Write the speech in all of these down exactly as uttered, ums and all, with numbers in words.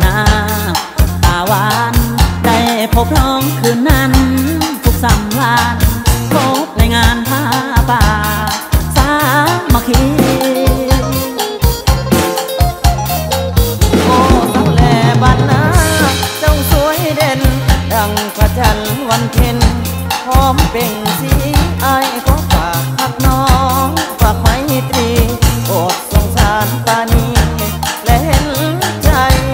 นาตาหวานได้พบน้องคืนนั้นทุกสัมวันพบในงานผ้าป่าสามัคคีโอ้สาวแหล่บ้านนาเจ้าสวยเด่นดังพระจันทร์วันเพ็ญพร้อมเป่งสีไอ้ก็ฝากพักน้องฝากไม้ตรีโปรดสงสารปานีและเห็นใจ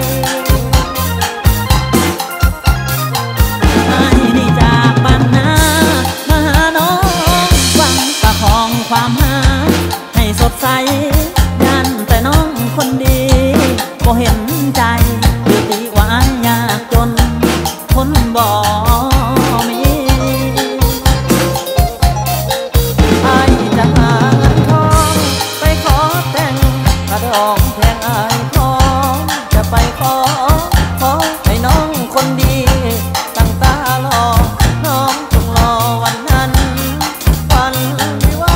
ไอ้นี่จากบ้านนามาหาน้องหวังประคองความหาให้สดใสยันแต่น้องคนดีก็เห็นใจอยู่ตีว่ายากจนคนบ่มีไอ้จะหาเงินทองไปขอแต่งกระดองแพงไอ้ทองจะไปขอขอให้น้องคนดีตั้งตารอน้องจงรอวันนั้นวันวิวา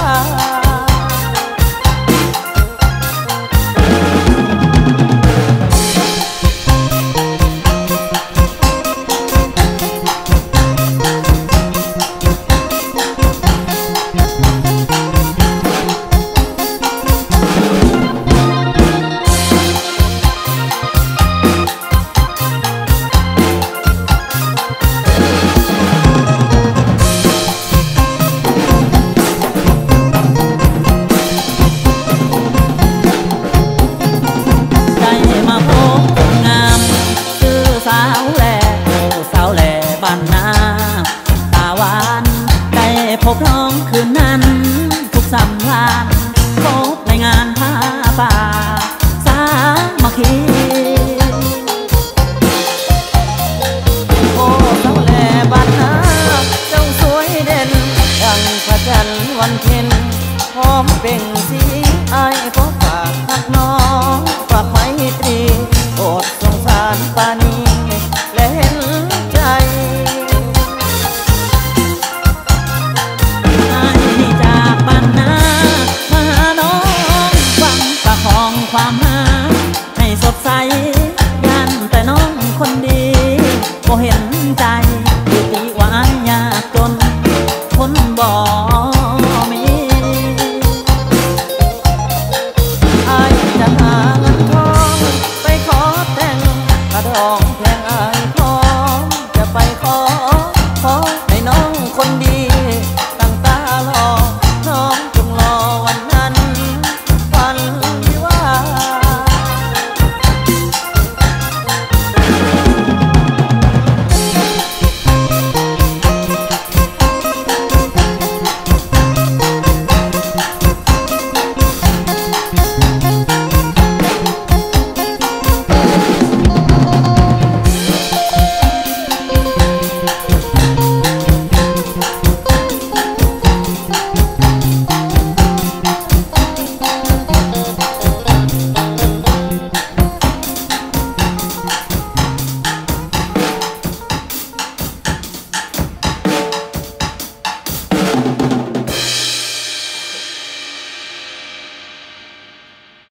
พบน้องคืนนั้นทุกสัมพันธ์พบในงานผ้าป่าสามัคคีโอ้สาวแหล่บ้านนาเจ้าสวยเด่นดังพระจันทร์วันเพ็ญพร้อมเป่งสีไอ้ก็ฝากพักน้องฝากไม้ตรีโปรดสงสารปานีและเห็นใจความหาให้สดใสยันแต่น้องคนดีก็เห็นใจอยู่ตีว่ายากจนคนบ่มีไอ้จะหาเงินทองไปขอแต่งกระดอง